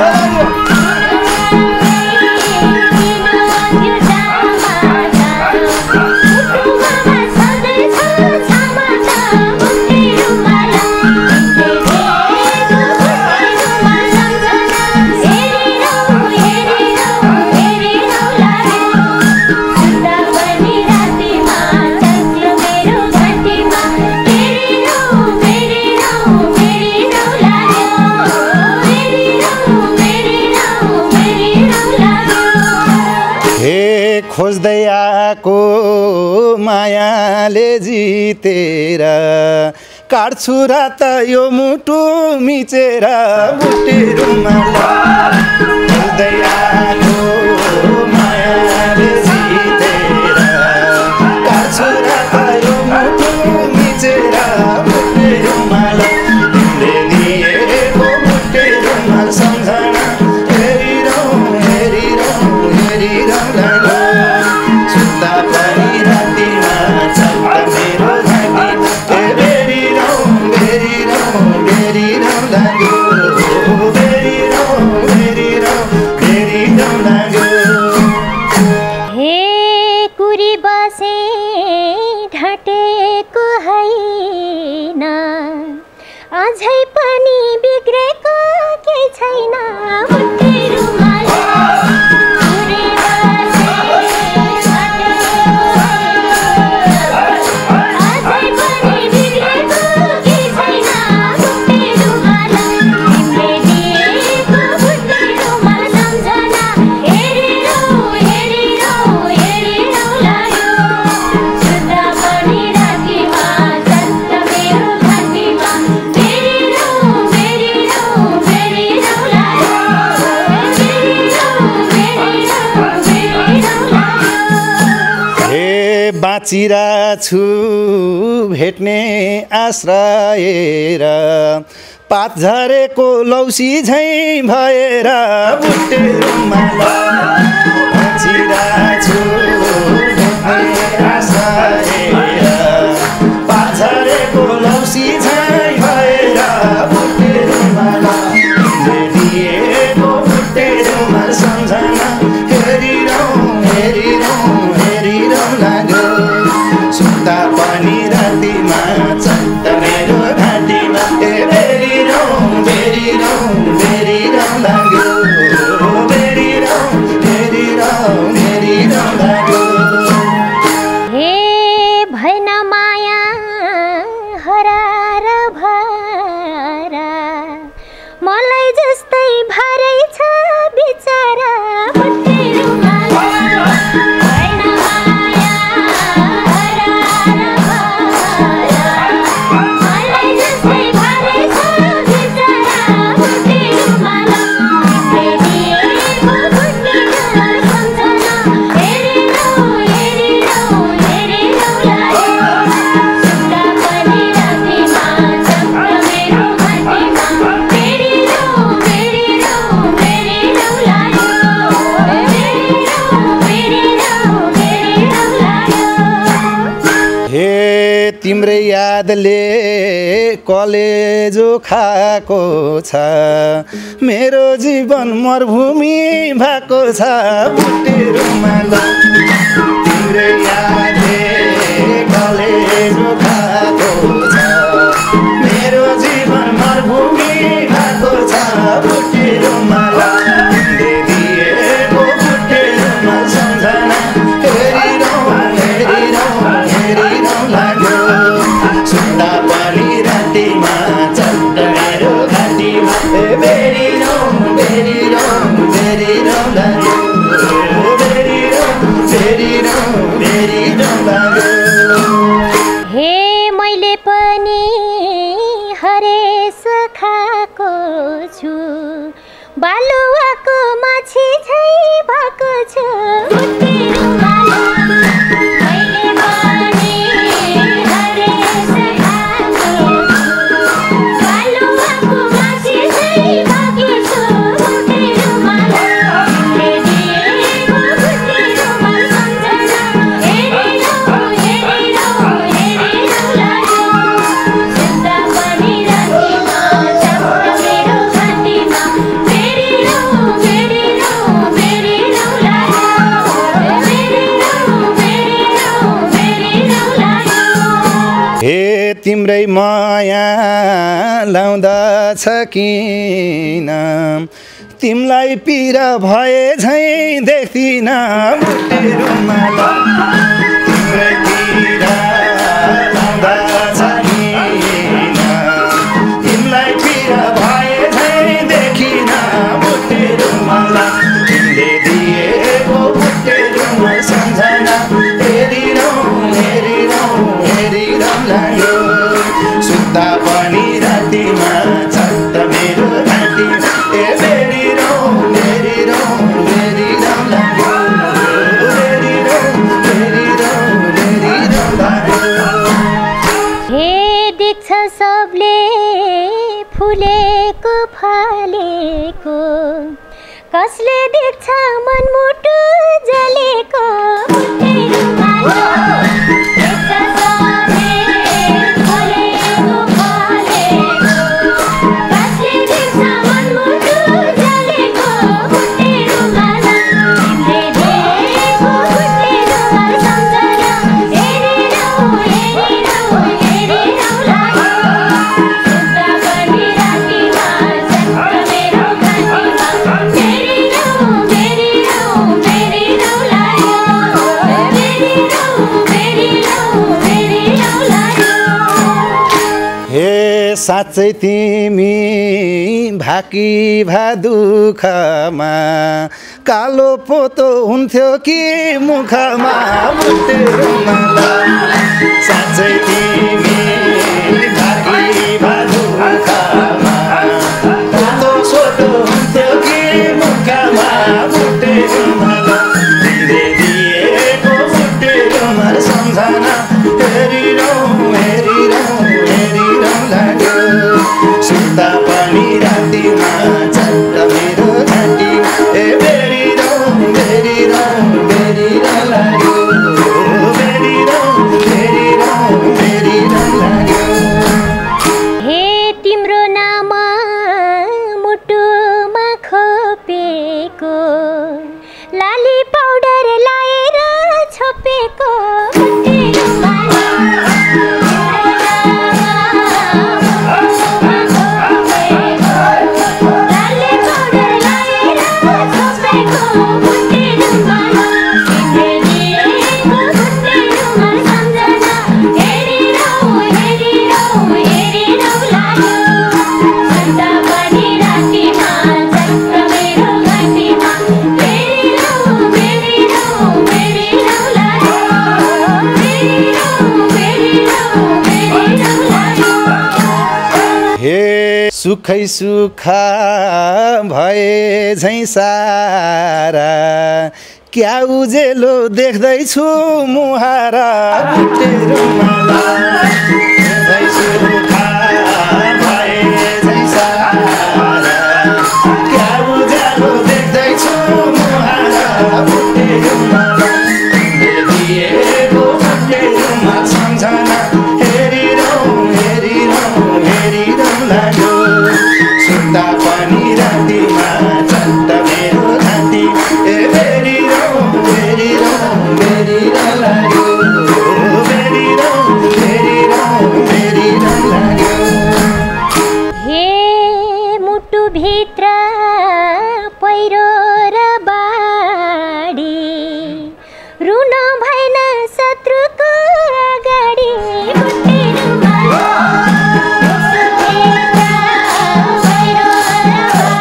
चिनो थियो जामा त मुटुमा बस्दैछ क्षमता बुट्टे रुमाल बुट्टे रुमाल सम्झना हेरिरौ हेरिरौ हेरिरौ लाग्यो सुत्दा पनि रातिमा चल्थ्यो मेरो घाँटीमा हेरिरौ हेरिरौ हेरिरौ लाग्यो हेरिरौ हेरिरौ हेरिरौ लाग्यो हे खोज्दै आएको मायाले जितेर काट्छु रात यो मुटु मिचेर बुट्टे रुमाल खोज्दै आएको मायाले जितेर काट्छु रात यो मुटु मिचेर बुट्टे रुमाल तिमीले दिएको बुट्टे रुमाल सम्झना हेरिरौ हेरिरौ हेरिरौ लाग्यो सुत्दा पनि रातिमा चल्दा मेरो घाँटीमा ए बेरिरौ बेरिरौ बेरिरौ लाग्यो बेरिरौ बेरिरौ बेरिरौ लाग्यो हे कुरी बसे ढाँटेको हैन अझै पनि बिग्रेको केही छैन बुट्टे रुमाल कुरी बसे ढाँटेको अझै पनि बिग्रेको केही छैन बुट्टे रुमाल तिमीले दिएको बुट्टे रुमाल सम्झना हेरिरौ हेरिरौ हेरिरौ लाग्यो सुत्दा पनि रातिमा चल्छ मेरो घाँटीमा हेरिरौ हेरिरौ हेरिरौ लाग्यो हेरिरौ हेरिरौ हेरिरौ लाग्यो हे बाँचिरा छु भेट्ने आश्रयर पात झरेको लौसी झैँ भएर बुट्टे रुमाल बाँचिरा छु भेट्ने आश्रयर पात झरेको लौसी झैँ भएर बुट्टे रुमाल तिमीले दिएको बुट्टे रुमाल सम्झना हेरिरौ हेरिरौ हेरिरौ लाग्यो सुत्दा पनि रातिमा चल्द मेरो घाँटीमा ए बेरिरौ बेरिरौ बेरिरौ लाग्यो बेरिरौ बेरिरौ बेरिरौ लाग्यो हे भएन माया हरार भरा मलाई जस्तै भरै छ बिचारा बुट्टे रुमाल भएन माया हरार भरा मलाई जस्तै भरै छ बिचारा बुट्टे रुमाल तिमीले दिएको बुट्टे रुमाल सम्झना हेरिरौ हेरिरौ हेरिरौ लाग्यो सुत्दा पनि रातिमा चल्छ मेरो घाँटीमा हेरिरौ हेरिरौ हेरिरौ लाग्यो हेरिरौ हेरिरौ हेरिरौ लाग्यो हे तिम्रै यादले कलेजो खाएको छ मेरो जीवन मरुभूमि भएको छ बुट्टे रुमाल तिम्रै यादले कलेजो खाएको छ मेरो जीवन मरुभूमि भएको छ बुट्टे रुमाल तिमीले दिएको बुट्टे रुमाल सम्झना हेरिरौ हेरिरौ हेरिरौ लाग्यो सुत्दा पनि रातिमा चल्द मेरो घाँटीमा ए बेरिरौ बेरिरौ बेरिरौ लाग्यो बेरिरौ बेरिरौ बेरिरौ लाग्यो हे मैले पनि हरेस खाएको छु बालुवाको माछी झै भएको छु बुट्टे रुमाल मैले पनि हरेस तिम्रै माया लाउँदछ किन तिमलाई पिर भए झैँ देख्दिन बुट्टे रुमाल तिम्रै पिर लाउँदछ किन तिमलाई पिर भए झैँ देखिन बुट्टे रुमाल तिमीले दिएको बुट्टे रुमाल सम्झना हेरिरहँ हेरिरहँ हेरिरहँ लाग्यो सुत्दा पनि रातिमा चट्ट मेरो घाँटी ए हेरिरहँ हेरिरहँ हेरिरहँ लाग्यो हेरिरहँ हेरिरहँ हेरिरहँ लाग्यो हे देख्छ सबले फुलेको फलेको कसले देख्छ मनमुटु जलेको बुट्टे रुमाल देख्छ सबले फुलेको फलेको कसले देख्छ मनमुटु जलेको बुट्टे रुमाल तिमीले दिएको बुट्टे रुमाल सम्झना हेरिरहँ हेरिरहँ हेरिरहँ लाग्यो सुत्दा पनि रातिमा चट्ट मेरो घाँटीमा हेरिरहँ हेरिरहँ हेरिरहँ लाग्यो हेरिरहँ हेरिरहँ हेरिरहँ लाग्यो हे साँच्चै तिमी भाकी भा दुःखमा कालो पोतो हुन्थ्यो कि मुखमा बुट्टे रुमाल साँच्चै तिमी भाकी भा दुःखमा पोतो सोतो हुन्थ्यो कि मुखमा बुट्टे रुमाल तिमीले दिएको बुट्टे रुमाल सम्झना हेरिरहँ हेरिरहँ हेरिरहँ लाग्यो सुत्दा पनि रातिमा चट्ट मेरो घाँटी ए हेरिरहँ हेरिरहँ हेरिरहँ लाग्यो हेरिरहँ हेरिरहँ हेरिरहँ लाग्यो हे तिम्रो नाम मुटुमा खोपेको लाली पाउडर लाएर छोपेको बुट्टे रुमाल लाली पाउडर लाएर छोपेको बुट्टे रुमाल तिमीले दिएको बुट्टे रुमाल सम्झना हेरिरहँ हेरिरहँ हेरिरहँ लाग्यो सुत्दा पनि रातिमा चट्ट मेरो घाँटीमा हेरिरहँ हेरिरहँ हेरिरहँ लाग्यो हेरिरहँ हेरिरहँ हेरिरहँ लाग्यो हे सुखै सुखा भए झैँ सारा क्या उजेलो देख्दैछु मुहारा बुट्टे रुमाल सुखै सुखा भए झैँ सारा क्या उजेलो देख्दैछु मुहारा बुट्टे रुमाल तिमीले दिएको बुट्टे रुमाल सम्झना हेरिरहँ हेरिरहँ हेरिरहँ लाग्यो सुत्दा पनि रातिमा चट्ट मेरो घाँटी ए हेरिरहँ हेरिरहँ हेरिरहँ लाग्यो हेरिरहँ हेरिरहँ हेरिरहँ लाग्यो हे मुटुभित्र पहिरो र बाढी रुन भएन शत्रुको अगाडि बुट्टे रुमाल मुटुभित्र पहिरो र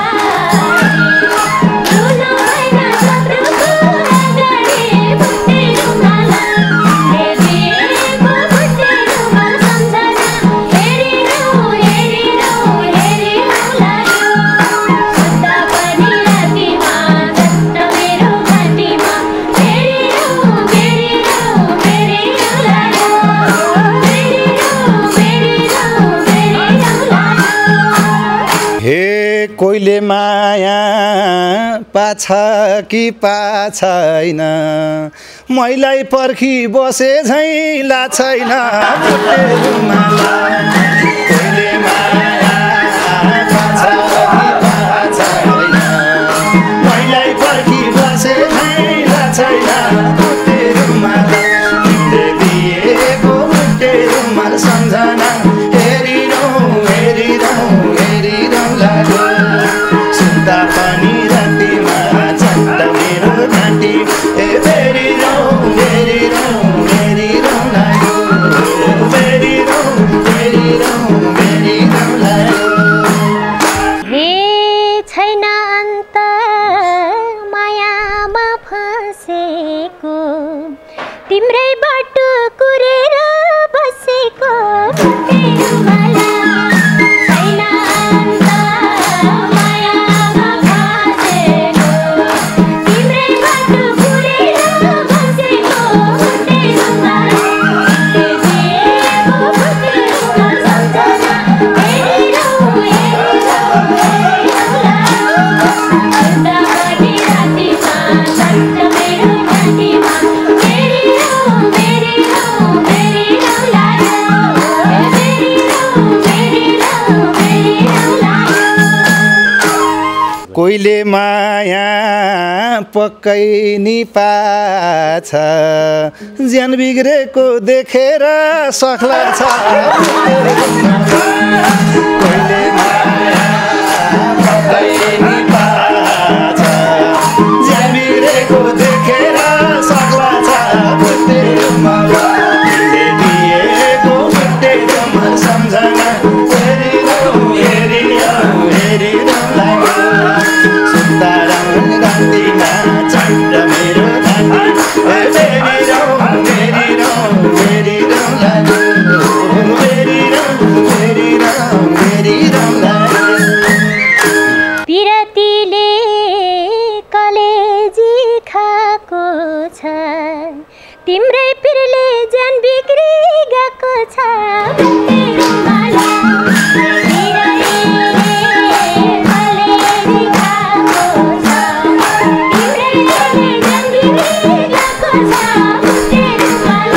बाढी रुन भएन शत्रुको अगाडि बुट्टे रुमाल तिमीले दिएको बुट्टे रुमाल सम्झना हेरिरहँ हेरिरहँ हेरिरहँ लाग्यो सुत्दा पनि रातिमा चट्ट मेरो घाँटीमा हेरिरहँ हेरिरहँ हेरिरहँ लाग्यो हेरिरहँ हेरिरहँ हेरिरहँ लाग्यो हे कोइले माया पाछ कि पाछैन मैलाई पर्खी बसे झैँ लाछैन बुट्टे रुमाल कोइले माया पाछ कि पाछैन मैलाई पर्खी बसे झैँ लाछैन बुट्टे रुमाल तिमीले दिएको बुट्टे रुमाल सम्झना कहिले माया पक्कै नि पाछ ज्यान बिग्रेको देखेर सक्ला छ कहिले माया पक्कै नि पाछ ज्यान बिग्रेको देखेर सक्ला छ बुट्टे रुमाल तिमीले दिएको बुट्टे रुमाल सम्झना हेरिरहँ हेरिरहँ हेरिरहँ लाग्यो सुत्दा रातिमा चट्ट मेरो घाँटी हेरिरहँ हेरिरहँ हेरिरहँ लाग्यो हेरिरहँ हेरिरहँ हेरिरहँ लाग्यो पिरतीले कलेजी खाएको छ तिम्रै पिरले ज्यान बिग्री गएको छ बुट्टे रुमाल कलेजी खाएको छ तिम्रै पिरले ज्यान बिग्री गएको छ बुट्टे रुमाल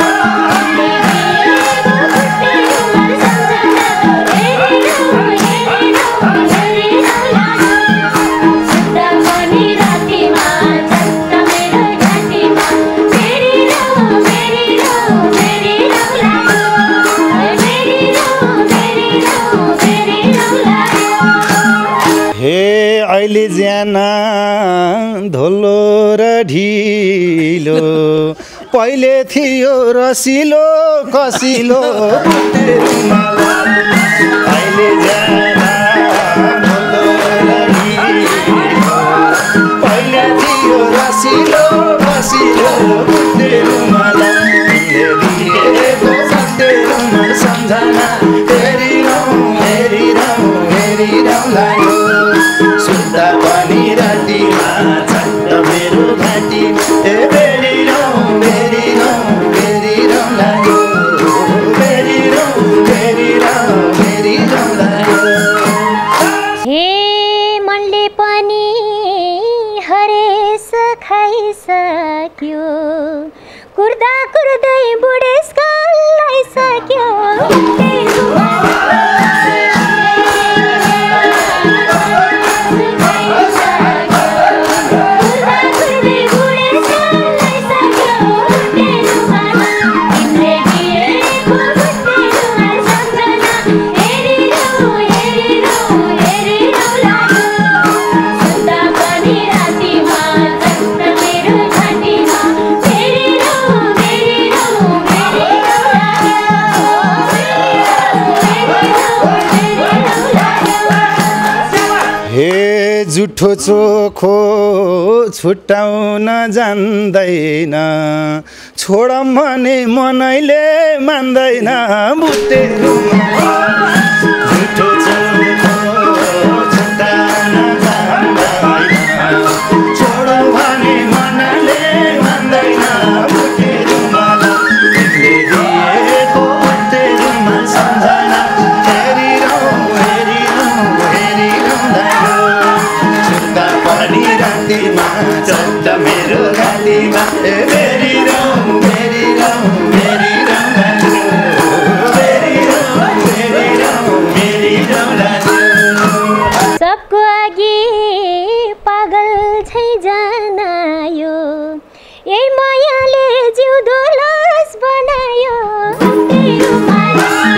बुट्टे रुमाल सम्झना हेरिरहँ हेरिरहँ हेरिरहँ लाग्यो सुत्दा पनि रातिमा चट्ट मेरो घाँटीमा हेरिरहँ हेरिरहँ हेरिरहँ लाग्यो हेरिरहँ हेरिरहँ हेरिरहँ लाग्यो हे अहिले ज्यान धोलो र ढिलो पहिले थियो रसिलो कसिलो बुट्टे रुमाल अहिले ज्यान धोलो र ढिलो पहिले थियो रसिलो कसिलो बुट्टे रुमाल तिमीले दिएको बुट्टे रुमाल सम्झना हेरिरहँ हेरिरहँ हेरिरहँ लाग्यो सुत्दा पनि रातिमा चट्ट मेरो घाँटी हेरिरहँ हेरिरहँ हेरिरहँ लाग्यो हेरिरहँ हेरिरहँ हेरिरहँ लाग्यो हे मनले पनि हरेस खाइसक्यो कुर्दा कुर्दै बुढेसकाल आइसक्यो बुट्टे रुमाल जुठो चोखो छुट्याउन जान्दैन छोडम भने मनैले मान्दैन बुट्टे रुमाल जुठो चोखो छुट्याउन जान्दैन छोडम भने मनैले मान्दैन बुट्टे रुमाल तिमीले दिएको बुट्टे रुमाल सम्झना हेरिरहँ हेरिरहँ हेरिरहँ लाग्यो पनि रातिमा चट्ट मेरो घाँटीमा हेरिरहँ हेरिरहँ हेरिरहँ लाग्यो हेरिरहँ हेरिरहँ हेरिरहँ लाग्यो सबको अघि पागल छै जनायो यही मायाले जिउँदो लास बनायो बुट्टे रुमाल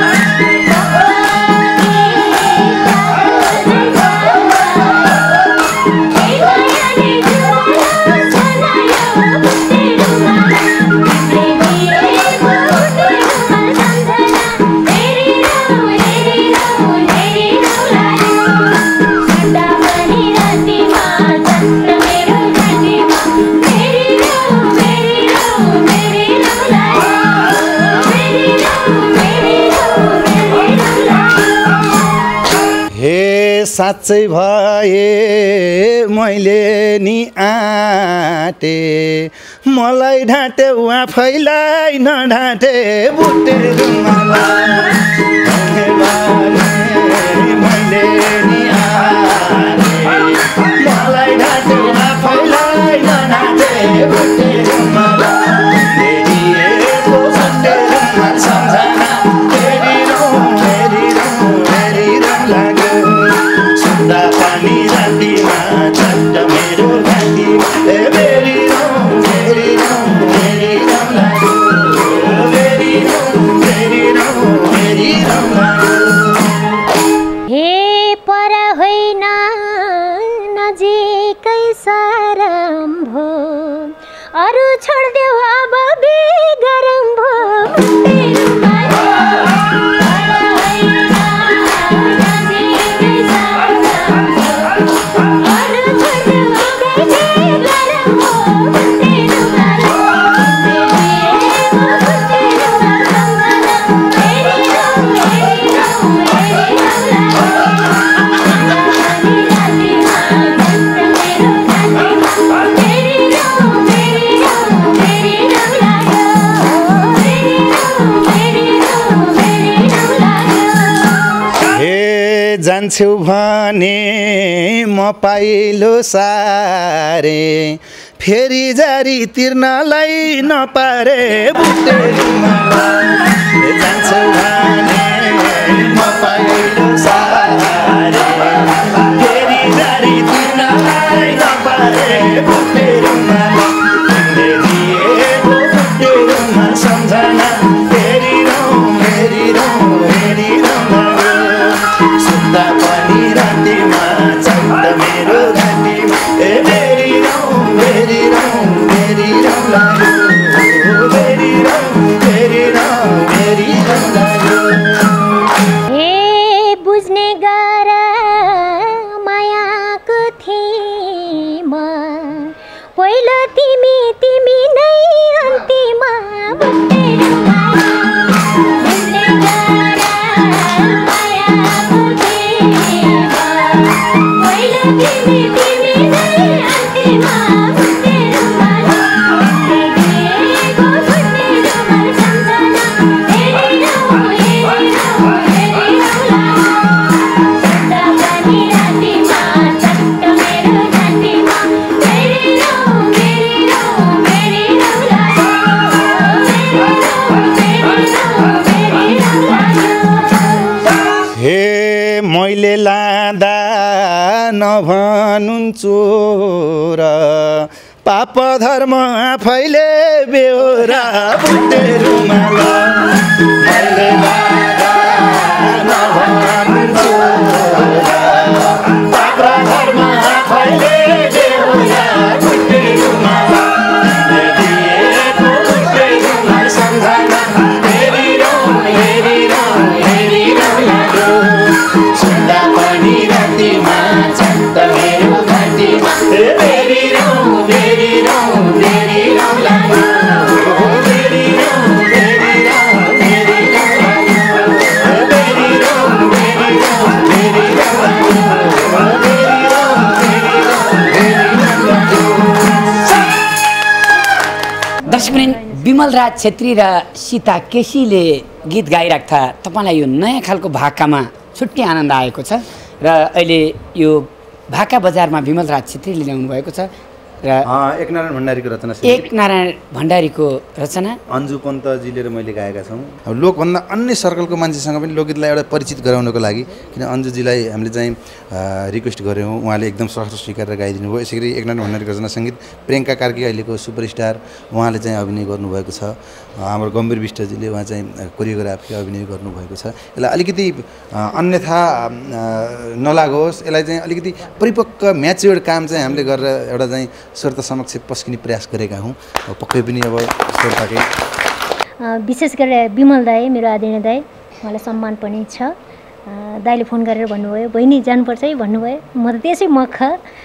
साँच्चै भए मैले नि आँटे मलाई ढाँटे आफैलाई नढाँटे बुट्टे रुमाल मैले नि आँटे मलाई ढाँटे आफैलाई नढाँटे बुट्टे रुमाल दिएको बुट्टे रुमाल सम्झना हेरिरहँ हेरिरहँ हेरिरहँ लाग्यो सुत्दा पनि रातिमा छोड्देऊ अब बेगरम भो फुट्टे जान्छौ भने म पाइलो सारे फेरि जारी तिर्नलाई नपारे बुटेरुमा जान्छौ भने म पाइलो सारे फेरि जारी तिर्नलाई नपारे बुटेरुमा तिमीले दिएको बुटेरुमा सम्झना फेरि रौ फेरि रौ फेरि रौ सुन्दा पनि रातिमा चन्द मेरो घाँटीमा ए मेरी रौ मेरी रौ मेरी रौ लाग्यो मेरी रौ मेरी रौ मेरी रौ लाग्यो ए बुझ्ने गर मायाको थिम पहिलो तिमी तिमी नै अन्तिममा मैले लाँदा नभनुन्छु र पाप धर्म आफैले बेहोरा बुटेरुमा मैले लाँदा नभनुन्छु र पाप धर्म आफैले बेहोरा बुटेरुमा दिएको बुटेरुमा सम्झना फेरि रौ फेरि रौ फेरि रौ लाग्यो सुन्दा पनि रातिमा चन्द मेरो घाँटीमा फेरि रौ फेरि रौ फेरि रौ लाग्यो फेरि रौ फेरि रौ फेरि रौ लाग्यो फेरि रौ फेरि रौ फेरि रौ लाग्यो फेरि रौ फेरि रौ फेरि रौ लाग्यो। दर्शकवृन्द, विमल राज छेत्री र सीता केसीले गीत गाइरहेको था। तपाईँलाई यो नयाँ खालको भाकामा छुट्टै आनन्द आएको छ र अहिले यो भाका बजारमा विमल राज छेत्रीले ल्याउनु भएको छ र एकनारायण भण्डारीको रचना एक नारायण भण्डारीको रचना अन्जु पन्तजीले र मैले गाएका छौँ। अब लोकभन्दा अन्य सर्कलको मान्छेसँग पनि लोकगीतलाई एउटा परिचित गराउनको लागि किन अन्जुजीलाई हामीले चाहिँ रिक्वेस्ट गऱ्यौँ, उहाँले एकदम सहर्ष स्वीकारेर गाइदिनु भयो। यसै गरी एकनारायण भण्डारीको रचना सङ्गीत प्रियङ्का कार्की अहिलेको सुपरस्टार उहाँले चाहिँ अभिनय गर्नुभएको छ। हाम्रो गम्भीर विष्टजीले उहाँ चाहिँ कोरियोग्राफी अभिनय गर्नुभएको छ। यसलाई अलिकति अन्यथा नलागोस्, यसलाई चाहिँ अलिकति परिपक्व म्याच्योर्ड काम चाहिँ हामीले गरेर एउटा चाहिँ श्रोता समक्ष पस्किने प्रयास गरेका हौँ। पक्कै पनि अब श्रोताकै विशेष गरेर विमल दाई, मेरो आदरणीय दाई, उहाँलाई सम्मान पनि छ। दाइले फोन गरेर भन्नुभयो बहिनी जानुपर्छ है भन्नुभयो। म त त्यसै मख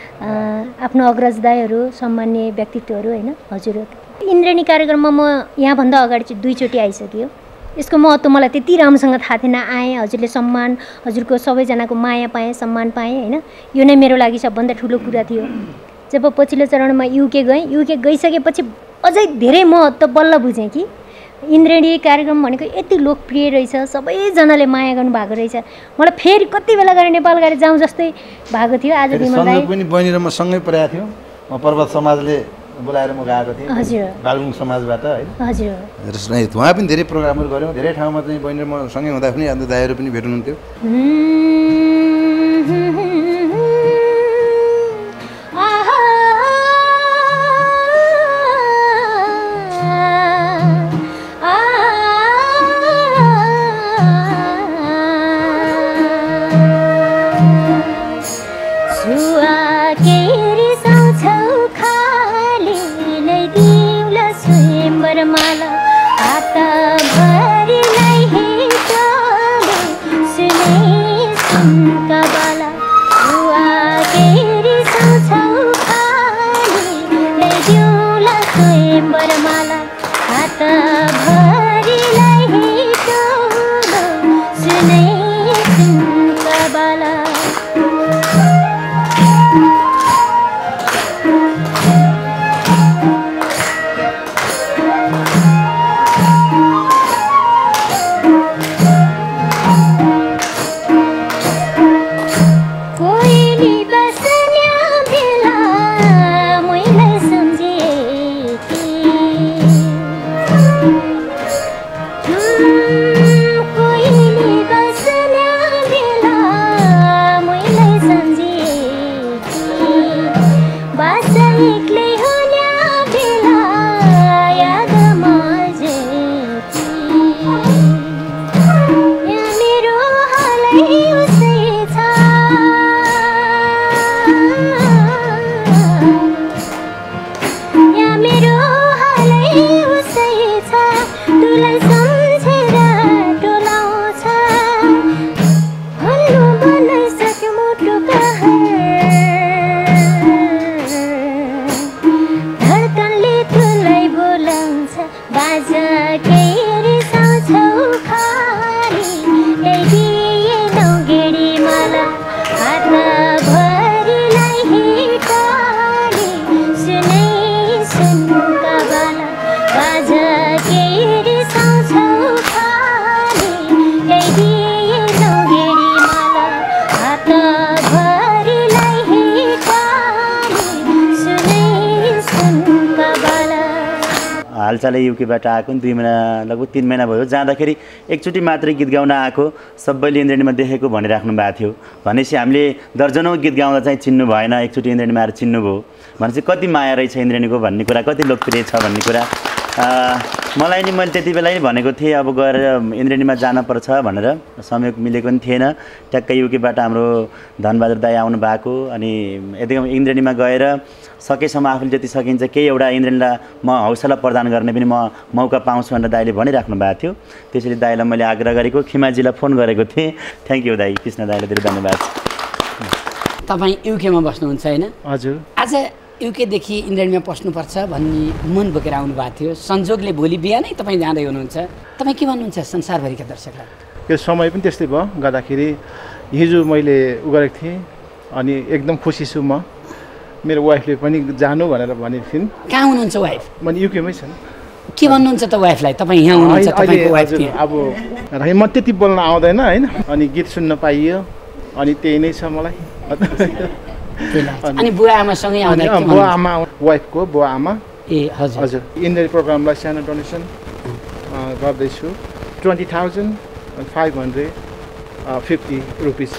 आफ्नो अग्रज दाईहरू सम्मान्य व्यक्तित्वहरू होइन हजुर। इन्द्रेणी कार्यक्रममा म यहाँभन्दा अगाडि चाहिँ दुईचोटि आइसक्यो। यसको महत्त्व मलाई त्यति राम्रोसँग थाहा थिएन। आएँ, हजुरले सम्मान, हजुरको सबैजनाको माया पाएँ, सम्मान पाएँ होइन। यो नै मेरो लागि सबभन्दा ठुलो कुरा थियो। जब पछिल्लो चरणमा युके गएँ, युके गइसकेपछि अझै धेरै महत्त्व बल्ल बुझेँ कि इन्द्रेणी कार्यक्रम भनेको यति लोकप्रिय रहेछ, सबैजनाले माया गर्नुभएको रहेछ। मलाई फेरि कति बेला गएर नेपाल गएर जाउँ जस्तै भएको थियो। आज विमल दाइ पनि बहिनी र म सँगै परेको थियो। म पर्वत समाजले बोलाएर म गएको थिएँ हजुर, बागलुङ समाजबाट है हजुर। उहाँ पनि धेरै प्रोग्रामहरू गऱ्यौँ, धेरै ठाउँमा चाहिँ बहिनी र म सँगै हुँदा पनि अन्त दाइहरू पनि भेट्नुहुन्थ्यो। सुआ के रिसाउँछौ खाली नै दिउँला सुनका बाला बुवा केरी साउँछौ खाली ल्याइदिउँला स्वयम्वर माला हात भरिलाई हिटोलो सुनै सुनका बाला हालचालै युकेबाट आएको दुई महिना लगभग तिन महिना भयो जाँदाखेरि एकचोटि मात्रै गीत गाउन आएको सबैले इन्द्रेणीमा देखेको भनिराख्नु भएको थियो भनेपछि हामीले दर्जनौँ गीत गाउँदा चाहिँ चिन्नु भएन एकचोटि इन्द्रेणीमा आएर चिन्नुभयो भनेपछि कति माया रहेछ इन्द्रेणीको भन्ने कुरा कति लोकप्रिय छ भन्ने कुरा मलाई नि मैले त्यति बेला नै भनेको थिएँ अब गएर इन्द्रेणीमा जानुपर्छ भनेर समय मिलेको पनि थिएन ट्याक्कै युकेबाट हाम्रो धनबहादुर दाई आउनु भएको अनि यदि इन्द्रेणीमा गएर सकेसम्म आफूले जति सकिन्छ केही एउटा इन्द्रेणीलाई म हौसला प्रदान गर्ने पनि म मौका पाउँछु भनेर दाइले भनिराख्नु भएको थियो त्यसैले दाइलाई मैले आग्रह गरेको खिमाजीलाई फोन गरेको थिएँ थ्याङ्क यू दाइ कृष्ण दाइलाई धेरै धन्यवाद तपाईँ युकेमा बस्नुहुन्छ होइन हजुर आज युकेदेखि इन्द्रेणीमा पस्नुपर्छ भन्ने मन बोकेर आउनु भएको थियो संजोगले भोलि बिहानै तपाईँ जाँदै हुनुहुन्छ तपाईँ के भन्नुहुन्छ संसारभरिका दर्शकलाई यो समय पनि त्यस्तै भयो गर्दाखेरि हिजो मैले उ गरेको थिएँ अनि एकदम खुसी छु म मेरो वाइफले पनि जानु भनेर भनेको थिइन् कहाँ हुनुहुन्छ वाइफ मैले युकेमै छन् के भन्नुहुन्छ त वाइफलाई तपाईँ यहाँ हुनुहुन्छ तपाईँको वाइफ अब म त्यति बोल्न आउँदैन होइन अनि गीत सुन्न पाइयो अनि त्यही नै छ मलाई अनि बुवा आमासँगै आउँदा बुवा आमा वाइफको बुवा आमा ए हजुर हजुर इन्द्रेणी प्रोग्रामलाई सानो डोनेसन गर्दैछु twenty thousand five hundred fifty rupees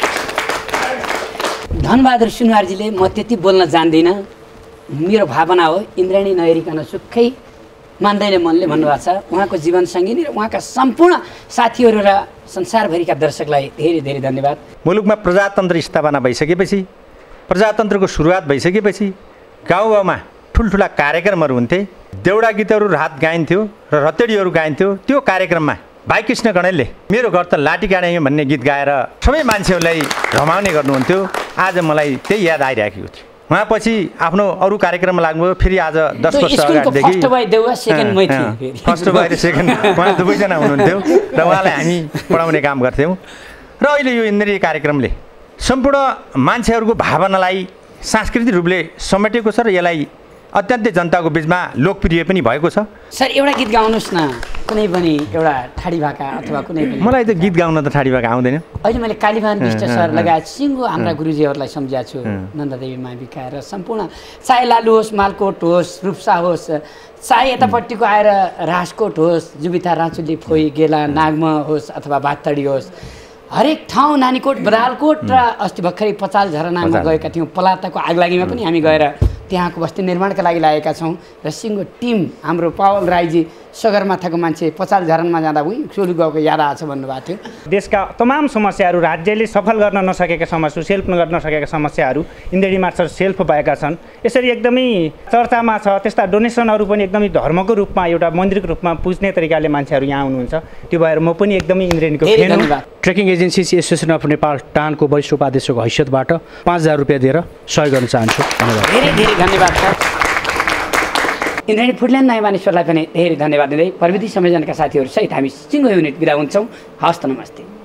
Dhanbahadur सुनवारजीले म त्यति बोल्न जान्दिनँ मेरो भावना हो इन्द्रेणी नहेरिकन सुक्खै मान्दैन मनले भन्नुभएको छ उहाँको जीवनसङ्गिनी र उहाँका सम्पूर्ण साथीहरू र संसारभरिका दर्शकलाई धेरै धेरै धन्यवाद मुलुकमा प्रजातन्त्र स्थापना भइसकेपछि प्रजातन्त्रको सुरुवात भइसकेपछि गाउँ गाउँमा ठुल्ठुला कार्यक्रमहरू हुन्थे देउडा गीतहरू रात गाइन्थ्यो र रतेडीहरू गाइन्थ्यो त्यो कार्यक्रममा भाइ कृष्ण गणेलले मेरो घर त लाटी गाडे भन्ने गीत गाएर सबै मान्छेहरूलाई रमाउने गर्नुहुन्थ्यो आज मलाई त्यही याद आइरहेको थियो उहाँ पछि आफ्नो अरू कार्यक्रममा लाग्नुभयो फेरि आज दस वर्ष अगाडिदेखि फर्स्ट भाइ र सेकेन्ड उहाँ दुवैजना हुनुहुन्थ्यो र उहाँलाई हामी पढाउने काम गर्थ्यौँ र अहिले यो इन्द्रेणी कार्यक्रमले सम्पूर्ण मान्छेहरूको भावनालाई सांस्कृतिक रूपले समेटेको छ र यसलाई अत्यन्तै जनताको बिचमा लोकप्रिय पनि भएको छ सर एउटा गीत गाउनुहोस् न कुनै पनि एउटा ठाडी भाका अथवा कुनै पनि मलाई त गीत गाउन त ठाडी भाका आउँदैन अहिले मैले कालीमान विष्ट सर लगायत सिङ्गो हाम्रा गुरुजीहरूलाई सम्झाएको छु नन्ददेवी माविका र सम्पूर्ण चाहे लालु होस् मालकोट होस् रूप्सा होस् चाहे यतापट्टिको आएर राजकोट होस् जुबिता राचुली फोई गेला नागमा होस् अथवा भातडी होस् हरेक ठाउँ नानीकोट बरालकोट र अस्ति भर्खरै पचाल झरनामा गएका थियौँ पलाताको आगलागीमा पनि हामी गएर त्यहाँको बस्ती निर्माणका लागि लागेका छौँ र सिङ्गो टिम हाम्रो पावल राईजी सगरमाथाको मान्छे पचास झरनमा जाँदा उही सोलु गाउँको याद आएको छ भन्नुभएको थियो। देशका तमाम समस्याहरू राज्यले सफल गर्न नसकेका समस्या सेल्फ गर्न नसकेका समस्याहरू इन्द्रेणी मार्फत सेल्फ भएका छन्। यसरी एकदमै चर्चामा छ। त्यस्ता डोनेसनहरू पनि एकदमै धर्मको रूपमा एउटा मन्दिरको रूपमा पुज्ने तरिकाले मान्छेहरू यहाँ आउनुहुन्छ। त्यो भएर म पनि एकदमै इन्द्रेणीको फेन हुँ। Trekking agencies association of Nepal टानको वरिष्ठ उपाध्यक्षको हैसियतबाट पाँच हजार रुपियाँ दिएर सहयोग गर्न चाहन्छु। धन्यवाद। धेरै धेरै धन्यवाद छ। इन्द्रेणी फुडल्यान्ड नयाँ मानिसहरूलाई पनि धेरै धन्यवाद दिँदै प्रविधि संयोजनका साथीहरू सहित हामी सिङ्गो युनिट बिदा हुन्छौँ। हवस् त, नमस्ते।